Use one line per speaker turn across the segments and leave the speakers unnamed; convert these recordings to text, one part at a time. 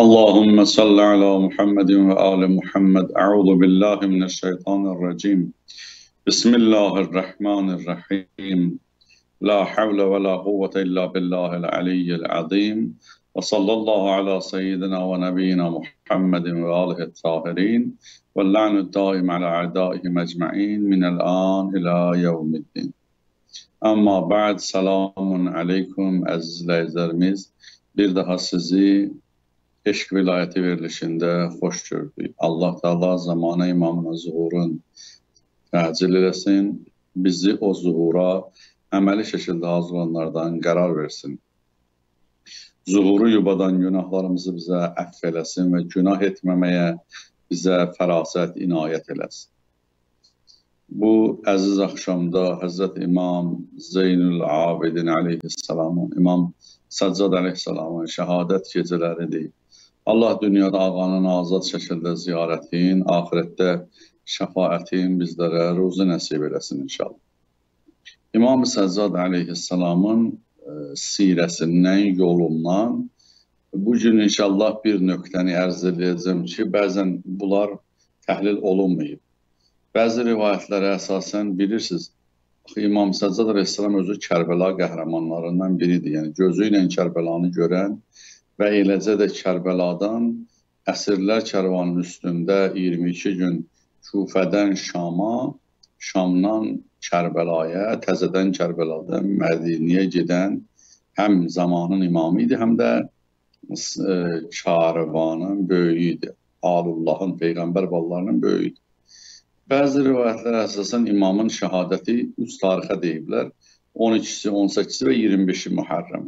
Allahümme salli ala Muhammedin ve ali Muhammed. Euzu billahi mineşşeytanirracim. Bismillahirrahmanirrahim. La havle ve la kuvvete illa billahil aliyyil azim. Ve sallallahu ala seyyidina ve nebiyyina Muhammedin ve alihi tahirin. Ve la'nu daim ala a'daihim ecma'in minel an ila yevmiddin. Amma ba'd, selamun aleyküm əziz izləyicilərimiz. Bir daha sizi Eşq vilayəti verilişində xoş gördük. Allah Teala zamana imamına zuhurun təcil eləsin. Bizi o zuhura əməli şəkildə hazırlanlardan qərar versin. Zuhuru yubadan günahlarımızı bizə əff eləsin və günah etməməyə bizə fərasət inayət eləsin. Bu əziz axşamda Həzrət İmam Zeynül Abidin aleyhisselamın, İmam Səccad aleyhisselamın şəhadət gecələridir. Allah dünyada ağanın azad şəkildə ziyarətin, ahirətdə şəfaətin bizlərə ruzi nəsib eləsin inşallah. İmam Səccad aleyhisselamın sirəsindən, yolundan bugün inşallah bir nöqtəni ərz edəcəm ki, bəzən bunlar təhlil olunmayıb. Bəzi rivayətlərə əsasən bilirsiniz, İmam Səccad aleyhisselam özü Kərbəla qəhrəmanlarından biridir. Yəni gözü ilə Kərbəlanı görən və eləcə də Kərbəladan əsirlər kərvanının üstündə 22 gün Küfədən Şama, Şamdan Kərbəlaya, təzədən Kərbəladan Mədiniyə gedən həm zamanın imamı idi, həm də karvanın böyüyü idi. Alullahın, Peyğəmbər ballarının böyüyü idi. Bəzi rivayətlərə əsasən imamın şəhadəti 3 tarixə deyiblər. 12-si, 18-si və 25-i Muharrəm.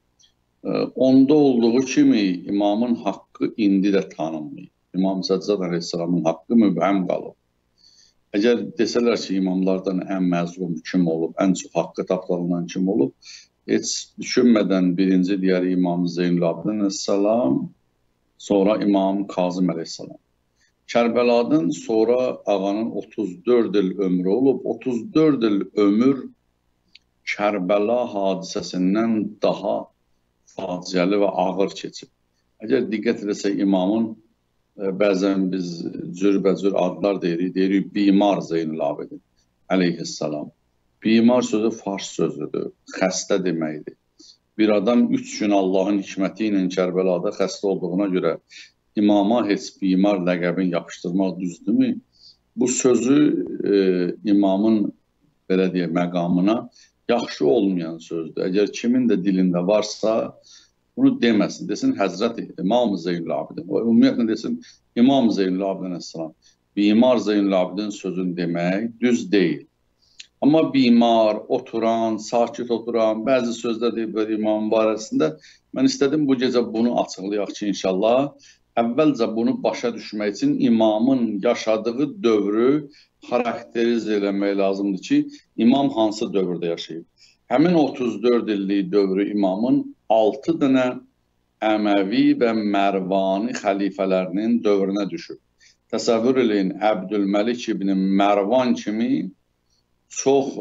Onda olduğu kimi imamın haqqı indi də tanınmıyor. İmam Səccad aleyhisselamın haqqı mübhəm qalıb. Əgər desələr ki, imamlardan ən məzlum kim olub, ən çox haqqı tapdalınan kim olub, heç düşünmədən birinci deyəri İmam Zeynül Abidin aleyhisselam, sonra İmam Kazım aleyhisselam. Kərbəladan sonra ağanın 34 il ömrü olub, 34 il ömür Kərbəla hadisəsindən daha faciəli və ağır keçib. Əgər diqqət edəsək imamın bəzən biz cürbəcür adlar deyirik, Bimar Zeynül Abidin aleyhisselam. Bimar sözü fars sözüdür, xəstə deməkdir. Bir adam 3 gün Allahın hikməti ilə Kərbəlada xəstə olduğuna görə imama heç Bimar ləqəbini yapışdırmaq düzdürmü? Bu sözü imamın belə deyək məqamına yaxşı olmayan sözdür. Əgər kimin də dilində varsa, bunu deməsin. Desin Həzrət İmam Zeynül Abidin. Ümumiyyətlə desin İmam Zeynül Abidin əssalam. Bimar Zeynül Abidin sözünü demək düz deyil. Amma bimar, oturan, sakit oturan, bəzi sözlər deyib böyle imamın barəsində. Mən istədim bu gecə bunu açıqlayaq ki, inşallah. Əvvəlcə bunu başa düşmək üçün imamın yaşadığı dövrü xarakterize eləmək lazımdır ki, imam hansı dövrdə yaşayıb. Həmin 34 illik dövrü imamın 6 dənə Əməvi və Mərvani xəlifələrinin dövrünə düşüb. Təsəvvür eləyin, Əbdülməlik ibn Mərvan kimi çox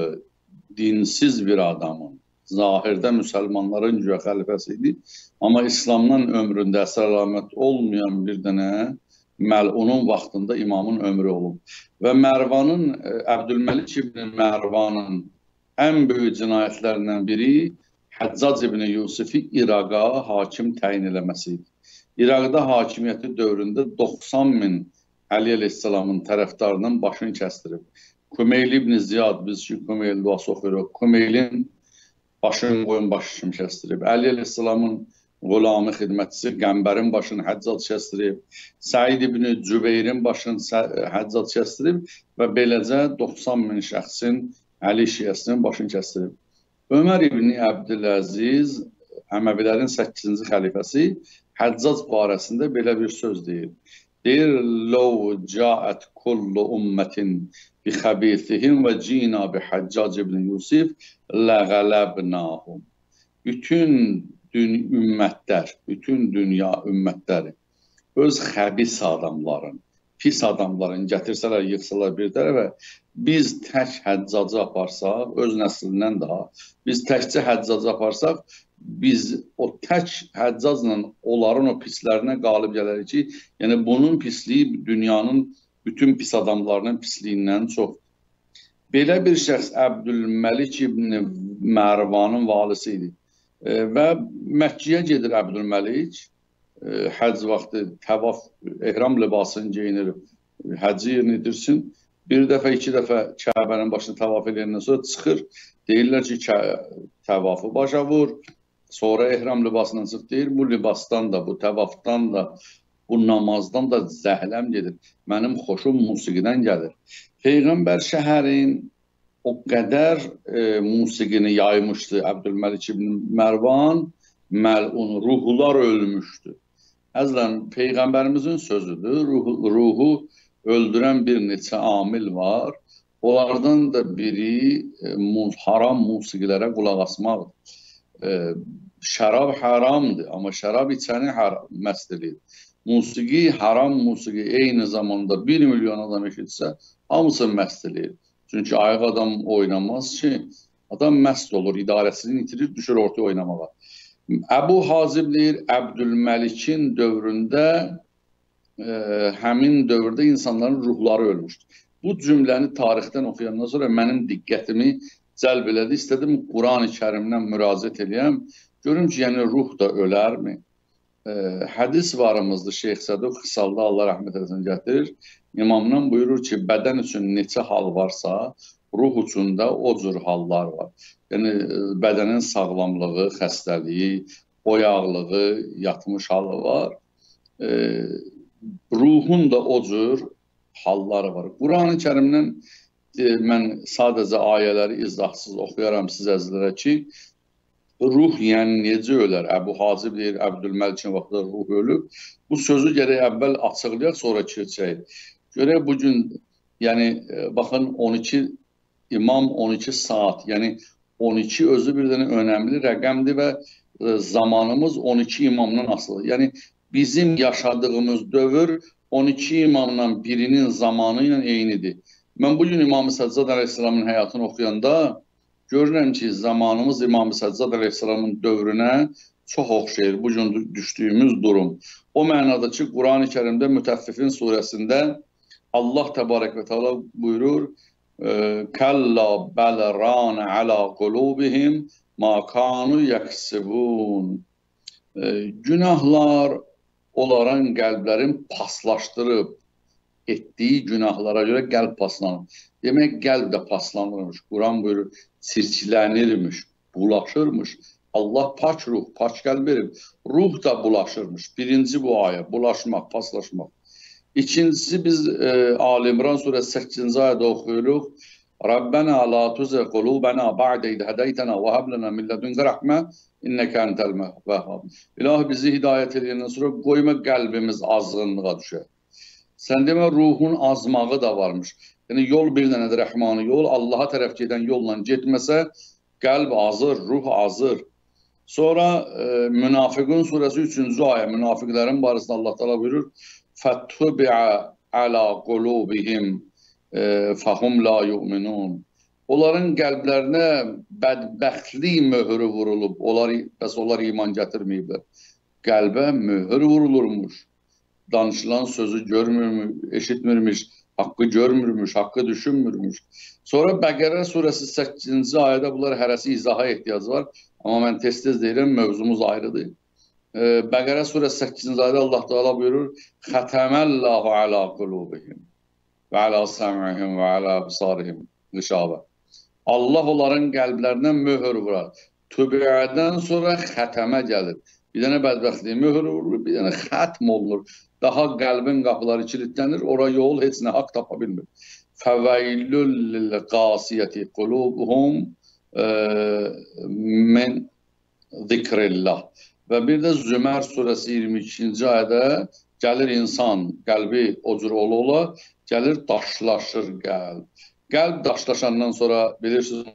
dinsiz bir adamın, zahirdə müsəlmanların güya xəlifəsi idi, amma İslamdan ömründə əsər əlamət olmayan bir dənə məlunun vaxtında imamın ömrü olub. Və Mərvanın, Əbdülməlik ibn Mərvanın ən böyük cinayətlərindən biri Həccac ibn Yusifi İraqa hakim təyin eləməsi idi. İraqda hakimiyyəti dövründə 90 min Əli Aleyhisselamın tərəfdarının başını kəstirib. Kumeyli ibn Ziyad, biz ki Kumeyli duası oxuyuruq, Kumeylin başını qoyun başı kimi kəstirib. Əli Aleyhisselamın Qulamı xidmətçisi Qəmbərin başını Həccac kəstirib, Səid ibn Cübeyrin başını Həccac kəstirib və beləcə 90 min şəxsin Əli şiəsinin başını kəstirib. Ömər ibn Əbdüləziz, Əməvilərin 8-ci xəlifəsi, Həccac barəsində belə bir söz deyir. Deyir, Ləv cəət kullu ümmətin bi xəbithihim və cina bi Həccac ibn Yusif ləğələbnahum. Bütün ümmətlər, bütün dünya ümmətləri öz xəbis adamların, pis adamların gətirsələr, yıxsalar bir tərəfə, biz tək Həccacı aparsaq, öz nəslindən daha, biz təkcə Həccacı aparsaq, biz o tək həccazla onların o pislərinə qalib gələrik ki, yəni bunun pisliyi dünyanın bütün pis adamlarının pisliyindən çox. Belə bir şəxs Əbdülməlik ibn Mərvanın valisi idi. Və Məkkəyə gedir Əbdülməlik, həcc vaxtı təvaf, ehram libasını geyinir, həcci yerinə edirsin. Bir dəfə, iki dəfə Kəbənin başını təvaf edəndən sonra çıxır, deyirlər ki, təvafı başa vur, sonra ehram libasından çıx, deyir, bu libasdan da, bu təvafdan da, bu namazdan da zəhləm gedir. Mənim xoşum musiqidən gəlir. Peyğəmbər şəhərin o qədər musiqini yaymışdı Əbdülməlik ibn Mərvan, məlun, ruhlar ölmüşdü. Əzlən, Peyğəmbərimizin sözüdür, ruhu öldürən bir neçə amil var. Onlardan da biri haram musiqilərə qulaq asmaqdır. Şərab haramdır, amma şərab içəni məst edir. Musiqi, haram musiqi eyni zamanda 1 milyon adam eşitsə, hamısı məst edir. Çünki ayıq adam oynamaz ki, adam məst olur, idarəsini itirir, düşür ortaya oynamağa. Əbu Hazib deyir, Əbdülməlikin dövründə, həmin dövrdə insanların ruhları ölmüşdür. Bu cümləni tarixdən oxuyandan sonra mənim diqqətimi cəlb elədi. İstədim Quran-ı Kərimdən müraciət edəyəm. Görüm ki, yəni ruh da ölərmi? Hədis varımızdır, Şeyx Səduq Xısalda Allah rəhmət eləsin gətirir. İmamdan buyurur ki, bədən üçün neçə hal varsa, ruh üçün də o cür hallar var. Yəni, bədənin sağlamlığı, xəstəliyi, oyaqlığı, yatmış halı var. Ruhun da o cür halları var. Quran-ı Kərimdən mən sadəcə ayələri izahsız oxuyaram sizlərə ki, ruh yəni necə ölər? Əbu Hazib deyir, Əbdülməlikin vaxtında ruh ölüb. Bu sözü gərək əvvəl açıqlayaq, sonra keçək. Görək bugün, yəni, baxın, 12 imam 12 saat, yəni 12 özü bir dənə önəmli rəqəmdir və zamanımız 12 imamdan asılıdır. Yəni, bizim yaşadığımız dövr 12 imamdan birinin zamanı ilə eynidir. Mən bugün İmam-ı Səccad Əleyhisselamın həyatını oxuyanda görürəm ki, zamanımız İmam-ı Səccad Əleyhisselamın dövrünə çox oxşayır, bugün düşdüyümüz durum. O mənada ki, Quran-ı Kərimdə Mütəffifin surəsində Allah Təbarək və Teala buyurur, Kəlla bəl-rənə alə qulubihim ma kanu yəksibun. Günahlar onların qəlblərin paslaşdırıb, etdiyi günahlara görə qəlb paslanır. Demək, qəlb də paslanırmış. Quran buyurur, çirklənirmiş, bulaşırmış. Allah pak ruh, pak qəlb verib. Ruh da bulaşırmış. Birinci bu ayə, bulaşmaq, paslaşmaq. İkincisi, biz Ali İmran surəsi 8-ci ayədə oxuyuruq. Rabbena la tuzigh qulubana ba'de id hadaytana və hab lana min ladunka rahmə innaka entel vehhab. İlahi bizi hidayət edəndən sonra qoyma qəlbimiz azğınlığa düşər. Sən demə, ruhun azmağı da varmış. Yəni, yol bir dənədir, rəhmanı yol. Allaha tərəf gedən yolla getməsə, qəlb azır, ruh azır. Sonra Münafiqun surəsi 3-cü ayə, münafiqlərin barəsində Allah təala buyurur, Fəttubi'a alə qulubihim fəhum la yu'minun. Onların qəlblərinə bədbəxtlik möhrü vurulub, bəs onlar iman gətirməyiblər. Qəlbə möhür vurulurmuş. Danışılan sözü görmürmüş, eşitmirmiş, haqqı görmürmüş, haqqı düşünmürmüş. Sonra Bəqərə surəsi 8-ci ayədə bunlar hərəsi izaha ehtiyacı var. Amma mən tez-tez deyirəm, mövzumuz ayrıdır. Bəqərə surəsi 8-ci ayədə Allah Teala buyurur, Xətəməllahu alə qulubihim və alə səm'ihim və alə absarihim qışabə. Allah onların qəlblərinə möhür vurar. Tübiyyədən sonra xətəmə gəlir. Bir dənə bədbəxtliyi möhür vurulur, bir dənə xətm olunur. Daha qəlbin qapıları kilitlənir, ora yol heç nə haqq tapa bilmir. Fəvəylül lil-qasiyyəti qulubuhum min zikrillah. Və bir də Zümər surəsi 22-ci ayədə gəlir insan, qəlbi o cür ola, gəlir daşlaşır qəlb. Qəlb daşlaşandan sonra bilirsiniz,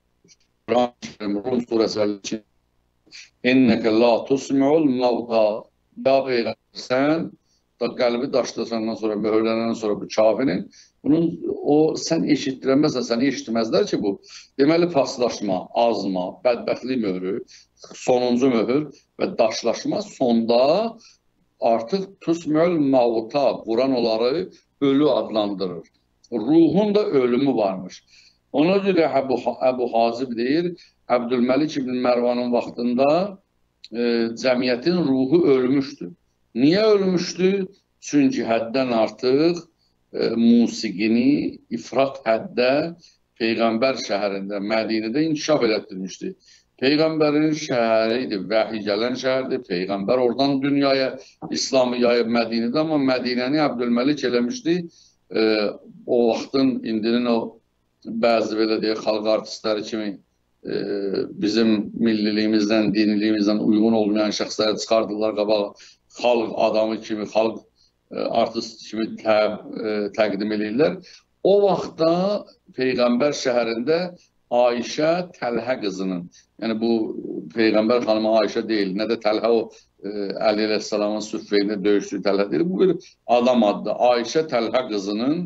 Rum surəsi 52 İnnəkə la tusmi'ul mavqa. Ya Peyğəmbər, sən qəlbi daşlasandan sonra, möhürlənəndən sonra bu kafirin Sən eşitdirəməzsən, səni eşitməzlər ki bu. Deməli, paslaşma, azma, bədbəxtlik möhrü, sonuncu möhür və daşlaşma sonda artıq tusmül mauta, Quran onları ölü adlandırır. Ruhun da ölümü varmış. Ona görə Əbu Hazib deyir, Əbdülməlik ibn Mərvanın vaxtında cəmiyyətin ruhu ölmüşdür. Niyə ölmüşdür? Çünki həddən artıq musiqini ifrat həddə Peyğəmbər şəhərində, Mədinədə inkişaf elətdirmişdi. Peyğəmbərin şəhəri idi, vəhiy gələn şəhərdir. Peyğəmbər oradan dünyaya İslamı yayıb Mədinədə, amma Mədinəni Əbdülməlik eləmişdi. O vaxtın, indinin o bəzi belə deyək, xalq artistləri kimi bizim milliliyimizdən, diniliyimizdən uyğun olmayan şəxsləri çıxardılar qabağa. Xalq adamı kimi, xalq artist kimi təqdim edirlər. O vaxtda Peyğəmbər şəhərində Ayşə Təlhə qızının, yəni bu Peyğəmbər xanımı Ayşə deyil, nə də Təlhə o Əli əleyhissalamın süffeyində döyüşdüyü Təlhə deyil, bu bir adam adlı. Ayşə Təlhə qızının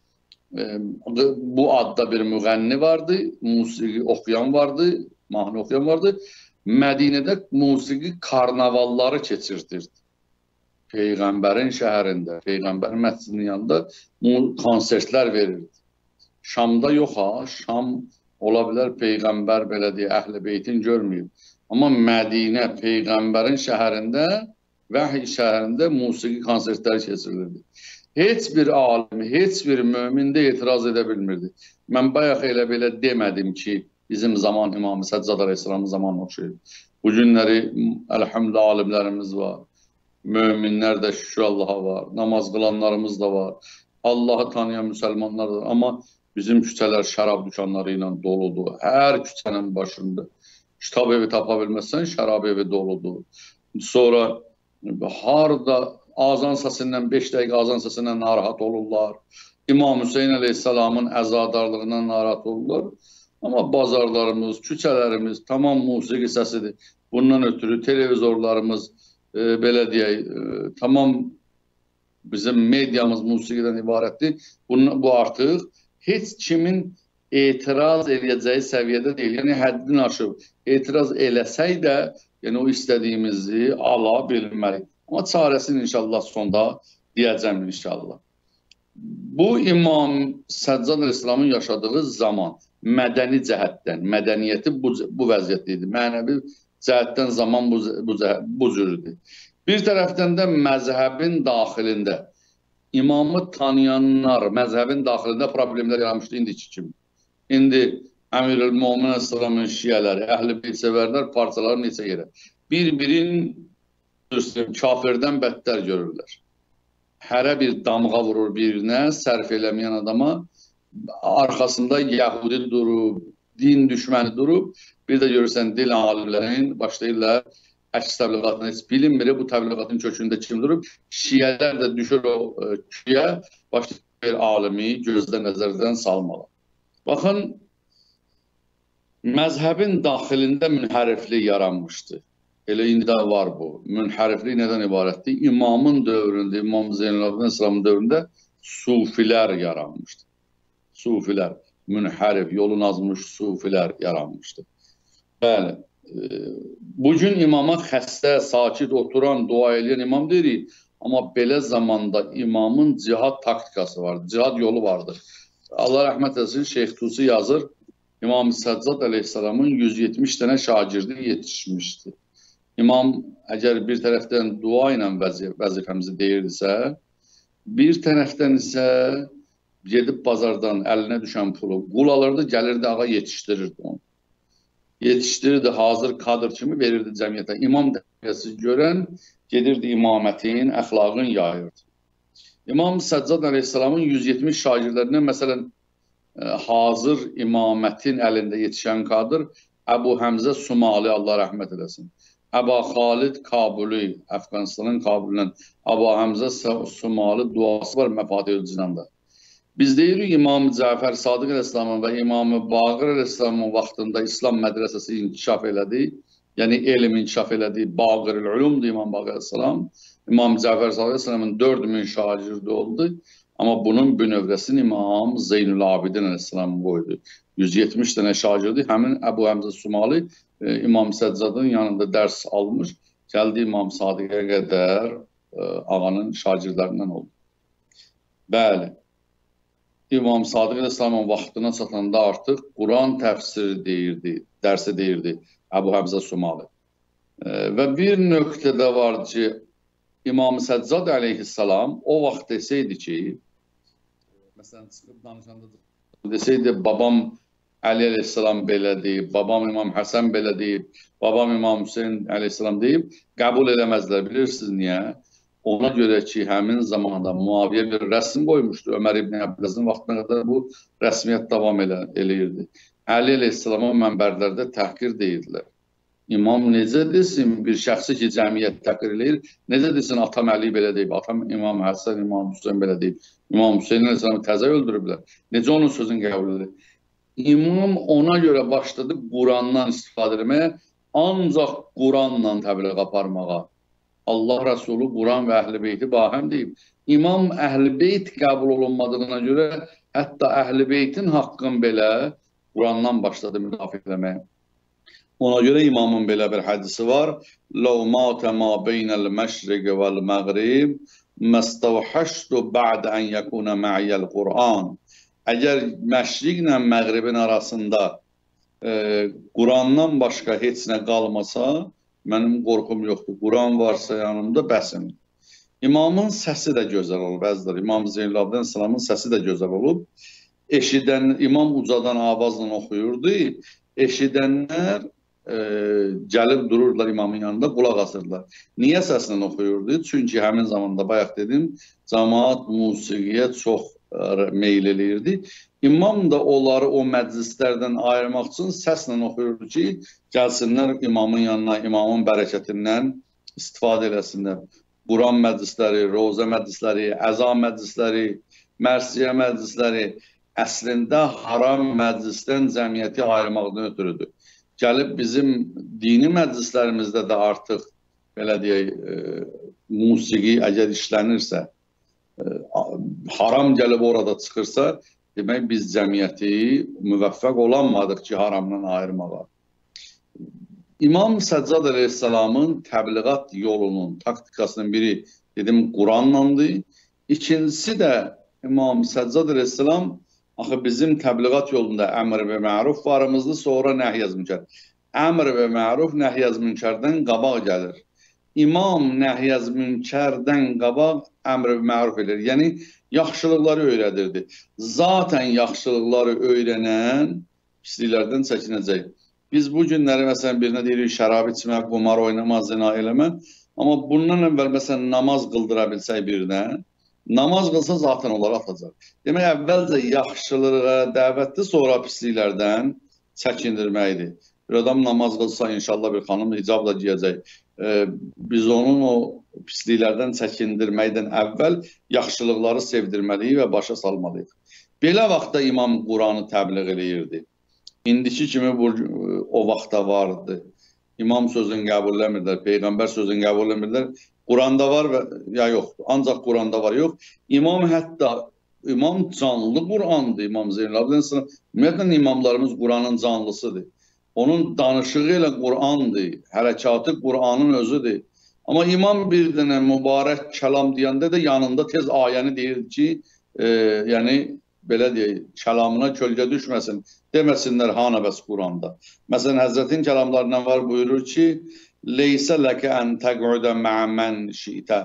bu adda bir müğənni vardı, musiqi oxuyan vardı, mahnı oxuyan vardı. Mədinədə musiqi karnavalları keçirdirdi. Peyğəmbərin şəhərində, Peyğəmbərin məscidinin yanında konsertlər verirdi. Şamda yox ha, Şam ola bilər Peyğəmbər belə deyə Əhl-i Beytin görməyib. Amma Mədinə, Peyğəmbərin şəhərində, vəhiy şəhərində musiqi konsertləri keçirilirdi. Heç bir alim, heç bir mömin də etiraz edə bilmirdi. Mən bayaq elə belə demədim ki, bizim zaman İmam Səccad əleyhissalamın zamanı oxşayır. Bu günləri əlhəmdülillah alimlərimiz var. Möminlər də şükür Allaha var, namaz qılanlarımız da var, Allahı tanıyan müsəlmanlar da var. Amma bizim küçələr şərab dükanları ilə doludur. Hər küçənin başında kitab evi tapa bilməzsən, şərab evi doludur. Sonra harada azan səsindən 5 dəqiqə azan səsindən narahat olurlar. İmam Hüseyin əleyhissalamın əzadarlığından narahat olurlar. Amma bazarlarımız, küçələrimiz tamam musiqi səsidir. Bundan ötürü televizorlarımız belə deyək, tamam bizim mediamız musiqidən ibarətdir. Bu artıq heç kimin etiraz edəcəyi səviyyədə deyil. Yəni həddini aşıb etiraz eləsək də, yəni o istədiyimizi ala bilmərik. Amma çarəsini inşallah sonda deyəcəm inşallah. Bu İmam Səccad əleyhissalamın yaşadığı zaman mədəni cəhətdən, mədəniyyəti bu vəziyyətdə idi. Mənəvi cəhətdən zaman bu cürdür. Bir tərəfdən də məzhəbin daxilində imamı tanıyanlar məzhəbin daxilində problemlər yaranmışdı indiki kimi. İndi Əmirül-Mömin əleyhissalamın şiyələri, Əhl-i Beyt sevərlər, parçaları neçə yerə. Bir-birin kafirdən bədtər görürlər. Hərə bir damğa vurur birinə, sərf eləməyən adama, arxasında Yəhudi durub, din düşməni durub, bir də görürsən dil alimlərin başlayırlar əks təbliğatına heç bilinmir, bu təbliğatın kökündə kim durub, şiyələr də düşür o küyə, başlayır alimi gözdən nəzərdən salmalar. Baxın, məzhəbin daxilində münhəriflik yaranmışdı. Elə indi də var bu. Münhəriflik nədən ibarətdir? İmamın dövründə, İmam Zeynalabdin İslamın dövründə sufilər yaranmışdı. Sufilər, münhərif, yolun azmış sufilər yaranmışdı. Bəli, bugün imama xəstə, sakit oturan, dua edən imam deyirik. Amma belə zamanda imamın cihad taktikası vardır, cihad yolu vardır. Allah rəhmət etsin, Şeyx Tusi yazır, İmam Səccad əleyhissalamın 170 dənə şagirdi yetişmişdi. İmam əgər bir tərəfdən dua ilə vəzifəmizi deyirdisə, bir tərəfdən isə gedib bazardan əlinə düşən pulu qul alırdı, gəlirdi, ağa yetişdirirdi onu. Yetişdirirdi, hazır kadr kimi verirdi cəmiyyətə. İmam dəqiqəsi görən gedirdi imamətin, əxlaqın yayırdı. İmam Səccad əleyhissalamın 170 şagirdlərindən, məsələn, hazır imamətin əlində yetişən kadr Əbu Həmzə Sumali, Allah rəhmət eləsin. Əbu Xalid Kabuli, Əfqanistanın Kabulundan Əbu Həmzə Sumali duası var Məfatihül Cinanda. Biz deyirik İmam Cəfər Sadiq əleyhissalamın və İmam Baqir əleyhissalamın vaxtında İslam mədrəsəsi inkişaf elədi. Yəni elm inkişaf elədi. Baqirül Ulumdur İmam Baqir əleyhissalam. İmam Cəfər Sadiq əleyhissalamın 4000 şagirdi oldu. Amma bunun bünövrəsini İmam Zeynül Abidin Aleyhisselam qoydu. 170 dənə şagirdi. Həmin Əbu Həmzə Sumali İmam Səccadın yanında dərs almış. Gəldi İmam Sadiqə qədər ağanın şagirdlərindən oldu. Bəli. İmam Sadiq Aleyhisselamın vaxtına çatanda artıq Quran təfsiri deyirdi, dərsi deyirdi Əbu Həmzə Sumali. Və bir nöqtədə var ki, İmam Səccad Aleyhisselam o vaxt deseydi ki, məsələn, çıxıb danışanda deseydi, babam Əli Aleyhisselam belə deyib, babam İmam Həsən belə deyib, babam İmam Hüseyin Aleyhisselam deyib, qəbul eləməzlər. Bilirsiniz niyə? Ona görə ki, həmin zamanda Muaviyə bir rəsm qoymuşdu. Ömər İbn Əbbasın vaxtına qədər bu rəsmiyyət davam eləyirdi. Əli Aleyhisselama mənbərlərdə təhqir deyirdilər. İmam necə desin, bir şəxsi ki, cəmiyyət təhqir eləyir, necə desin, atam Əli belə deyib, atam İmam Həsən, İmam Hüseyin belə deyib, İmam Hüseyin Aleyhisselamı təzə öldürüblər. Necə onun sözünü qəbul edir? İmam ona görə başladı Qurandan istifadə etməyə, ancaq Quranla təbliğ aparmağa. Allah Resulü Quran və Əhl-i Beyti bahəm deyib. İmam Əhl-i Beyt qəbul olunmadığına görə, hətta Əhl-i Beytin haqqın belə Qurandan başladı müdafiə etməyə. Ona görə imamın belə bir hədisi var. لَوْ مَاتَ مَا بَيْنَ الْمَشْرِقِ وَالْمَغْرِبِ مَسْتَوْحَشْتُ بَعْدَ أَنْ يَكُونَ مَعِيَ الْقُرْآنِ. Əgər məşriqlə məğribin arasında Qurandan başqa heç nə qalmasa, mənim qorxum yoxdur. Quran varsa yanımda bəsim. İmamın səsi də gözəl olub, əzizlər. İmam Zeynül Abidin Aleyhisselamın səsi də gözəl olub. Eşidən, imam ucadan avazla oxuyurdu. Eşidənlər gəlib dururlar imamın yanında, qulaq asırlar. Niyə səslə oxuyurdu? Çünki həmin zamanda, bayaq dedim, cəmaat musiqiyə çox meyil eləyirdi. İmam da onları o məclislərdən ayırmaq üçün səslə oxuyurdu ki, gəlsinlər imamın yanına, imamın bərəkətindən istifadə eləsinlər. Quran məclisləri, Rozə məclisləri, Əza məclisləri, Mərsiyə məclisləri əslində haram məclisdən cəmiyyəti ayırmaqdan ötürüdür. Gəlib bizim dini məclislərimizdə də artıq, belə deyək, musiqi əgər işlənirsə, haram gəlib orada çıxırsa, demək biz cəmiyyəti müvəffəq olanmadıq ki, haramdan ayırmağa. İmam Səccad Aleyhisselamın təbliğat yolunun, taktikasının biri, dedim, Quranlandır. İkincisi də İmam Səccad Aleyhisselam, axı bizim təbliğat yolunda əmr və məruf varımızdır, sonra nəhyəz münkər. Əmr və məruf nəhyəz münkərdən qabaq gəlir. İmam nəhyəz münkərdən qabaq əmr və məruf edir. Yəni, yaxşılıqları öyrədirdi. Zaten yaxşılıqları öyrənən pisliklərdən çəkinəcək. Biz bu günləri, məsələn, birinə deyirik, şərab içmək, qumar oynamaz, zina eləmə. Amma bundan əvvəl, məsələn, namaz qıldıra bilsək birinə, namaz qılsa zaten onları atacaq. Demək, əvvəlcə yaxşılığa dəvətli, sonra pisliklərdən çəkindirməkdir. Bir adam namaz qılsa, inşallah bir xanım hicabla giyəcək. Biz onun o pisliklərdən çəkindirməkdən əvvəl yaxşılıqları sevdirməliyik və başa salmalıyıq. Belə vaxtda imam Quranı təbliğ eləyirdi. İndiki kimi o vaxtda vardı. İmam sözünü qəbul eləmirlər, Peyğəmbər sözünü qəbul eləmirlər. Quranda var və ya yoxdur. Ancaq Quranda var, yox. İmam hətta, imam canlı Qurandır, İmam Zeynül Abidin Aleyhisselam. Ümumiyyətlə, imamlarımız Quranın canlısıdır. Onun danışığı ilə Qurandır, hərəkatı Quranın özüdür. Amma imam bir dənə mübarək kəlam deyəndə də yanında tez ayəni deyir ki, yəni, belə deyək, kəlamına kölgə düşməsin, deməsinlər hanə bəs Quranda. Məsələn, Həzrətin kəlamlarından var, buyurur ki, leysə ləkə ən təqüdə mə'mən şiitə.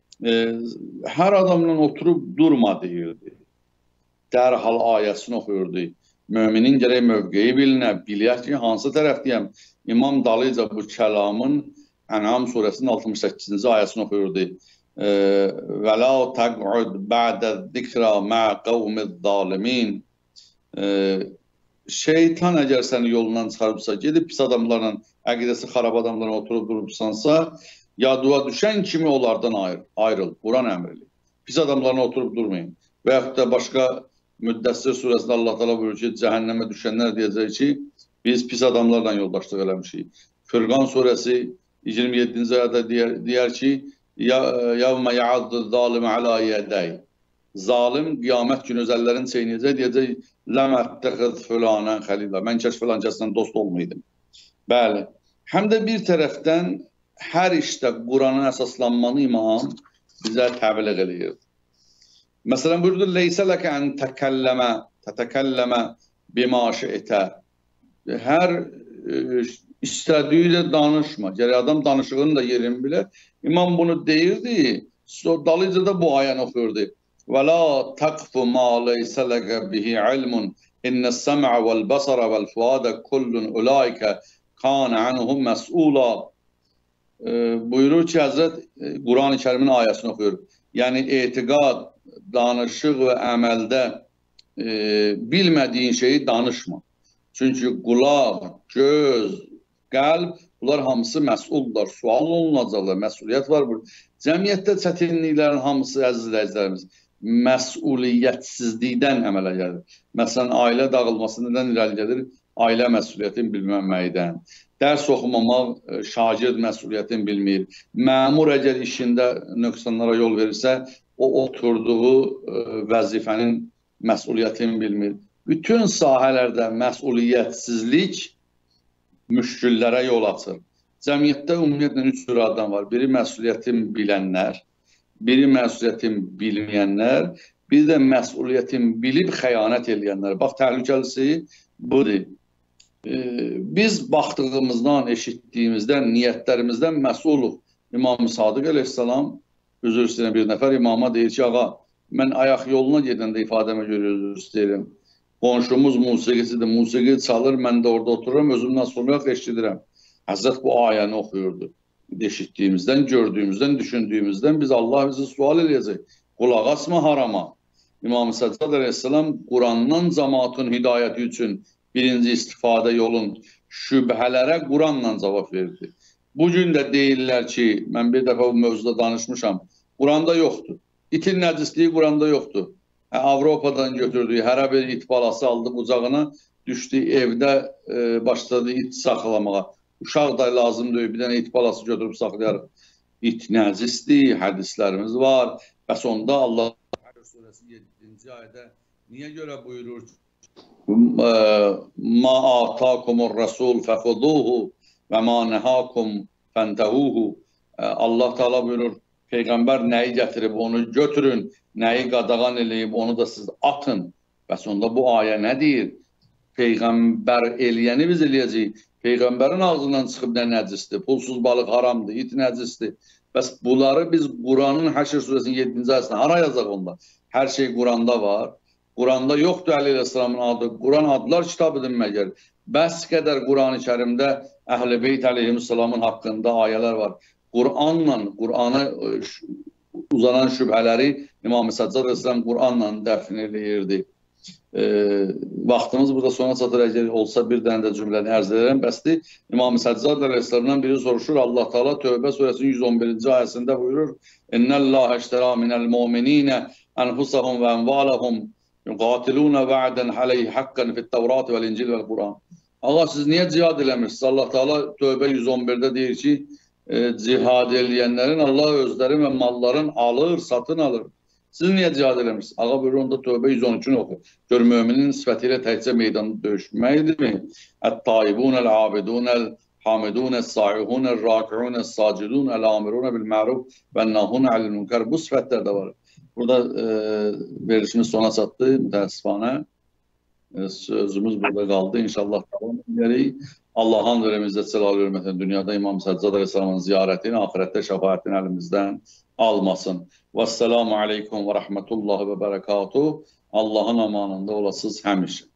Hər adamla oturub durma deyirdi. Dərhal ayəsini oxuyurdu. Müminin gərək mövqeyi bilinə, bilək ki, hansı tərəfdəyəm. İmam dalıca bu kəlamın Ən'am surəsinin 68-ci ayəsini oxuyurdu. Və la təq'ud bə'də zikrə mə qavmid zalimin. Şeytan əgər səni yolundan çıxarıbsa, gedib pis adamlarla, əqidəsi xarab adamlarla oturub durubsansa, yaduğa düşən kimi onlardan ayrıl. Quran əmrili. Pis adamlarla oturub durmayın. Və yaxud da başqa Müddəssir surəsində Allah təala buyurur ki, cəhənnəmə düşənlər deyəcək ki, biz pis adamlarla yoldaşlıq eləmişik. Furqan surəsi 27-ci ayədə deyər ki, yəvmə yəaddı zalimə alə yədəy. zalim qiyamət günü özəllərini çeynəyəcək, deyəcək, ləməttəxid filanən xəlillə, mən kəş filan kəsdən dost olmaydım. Bəli, həm də bir tərəfdən hər işdə Qurana əsaslanmanı imam bizə təbliğ edir. Məsələn, buyurdu, leysə ləkə ən tətəkəlləmə bima şi'tə. Hər istədiyi ilə danışma. Gərək adam danışığını da yerini bilər. İmam bunu deyirdi, dalıca da bu ayəni oxuyurdu. وَلَا تَقْفُ مَا لَيْسَ لَكَ بِهِ عِلْمٌ إِنَّ السَّمْعَ وَالْبَصَرَ وَالْفُؤَادَ كُلٌّ أُولَٰئِكَ كَانَ عَنْهُ مَسْئُولًا. Buyurur ki, Həzrət Quran-ı Kərimin ayəsini oxuyur. Yəni, etiqad, danışıq və əməldə bilmədiyin şeyi danışma. Çünki qulaq, göz, qəlb, bunlar hamısı məsuldurlar, sual olunacaqlar, məsuliyyət var burada. Cəmiyyətdə çətinliklərin hamısı, əziz izləyicilərimiz, məsuliyyətsizlikdən əmələ gəlir. Məsələn, ailə dağılması nədən irəli gəlir? Ailə məsuliyyətini bilməməkdən. Dərs oxumamaq, şagird məsuliyyətini bilmir. Məmur əgər işində nöqsanlara yol verirsə, o oturduğu vəzifənin məsuliyyətini bilmir. Bütün sahələrdə məsuliyyətsizlik müşküllərə yol açır. Cəmiyyətdə ümumiyyətlə 3 cür adam var. Biri məsuliyyətin bilənlər, biri məsuliyyətin bilməyənlər, biri də məsuliyyətin bilib xəyanət edənlər. Bax, təhlükəlisi budur. Biz baxdığımızdan, eşitdiyimizdən, niyyətlərimizdən məsuluq. İmam-ı Sadiq əleyhissalam, üzr istəyirəm, bir nəfər imama deyir ki, ağa, mən ayaq yoluna gedəndə ifadəmə görə üzr istəyirəm. Qonşumuz musiqisidir, musiqi çalır, mən də orada otururam, özümdən sonra eşidirəm. Həzrət bu ayəni oxuyurdu. Eşitdiyimizdən, gördüyümüzdən, düşündüyümüzdən biz Allah bizi sual edəcək. Qulaq asma harama. İmam-ı Səccad əleyhissalam Qurandan cəmaatın hidayəti üçün birinci istifadə yolun şübhələrə Quranla cavab verdi. Bugün də deyirlər ki, mən bir dəfə bu mövzuda danışmışam, Quranda yoxdur. İtin nəcisliyi Quranda yoxdur. Avropadan götürdüyü hərə bir it balası aldı qucağına, düşdü evdə başladı it saxlamağa. Uşaq da lazımdır, bir dənə it balası götürüb saxlayarıq. İt nəcisdir, hədislərimiz var. Bəs onda Allah surəsi 7-ci ayədə niyə görə buyurur ki, مَا آتَاكُمُ الرَّسُولُ فَخُذُوهُ وَمَا نَهَاكُمْ فَانْتَهُوهُ. Allah Teala buyurur, Peyğəmbər nəyi gətirib onu götürün, nəyi qadağan eləyib onu da siz atın. Bəs onda bu ayə nə deyir? Peyğəmbər eləyəni biz eləyəcəyik. Peyğəmbərin ağzından çıxıb nə nəcisdir? Pulsuz balıq haramdır, it nəcisdir. Bəs bunları biz Quranın Həşr surəsinin 7-ci ayəsində hara yazaq onda? Hər şey Quranda var. Quranda yoxdur Əli Əsəlamın adı. Quran adlar kitabıdır məgər. Bəs qədər Quran-ı Kərimdə Əhl-i Beyt əleyhissalamın haqqında ayələr var. Qur'ana uzanan şübhələri İmam-ı Səccad əleyhissalam Qur'anla dəfn eləyirdi. Vaxtımız burada sona çatır, əgər olsa bir dənə də cümləni ərz edirəm. Bəsdir, İmam-ı Səccad əleyhissalamdan biri soruşur, Allah Teala Tövbə surəsinin 111-ci ayəsində buyurur, İnnəllâhe iştərâ minəl mu'minîne ənfusahum və ənvalahum yuqatilûne va'dən aleyhi haqqan fit-Tevrat vel-İncil vel-Quran. Allah, siz niyə cihad eləmirsiniz? Allah Teala Tövbə 111-də deyir ki, cihad eləyənlərin Allah özləri və malların alır, satın alır. Siz niyə cihad eləmirsiniz? Ağa buyurur, onda Tövbə 113-ünü oxu. Gör, müminin sifəti ilə təkcə meydanda döyüşməkdirmi? Ət-taibunəl, abidunəl, hamidunəl, saihunəl, rakiunəl, sacidunəl, amirunəl bil-məruf və nahunəl əlil-münkər. Bu sifətlər də var. Burada verişimiz sona çatdı, mütəəssifanə. Sözümüz burada qaldı. İnşallah davam edərik. Allah'ın veremizdə cəlal hürmətən dünyada İmam Səccad əleyhissalamın ziyarətini, axirətdə şəfaətini əlimizdən almasın. Vəssalamu aleykum və rəhmətullahi və bərəkatuhu. Allahın amanında olasınız həmişə.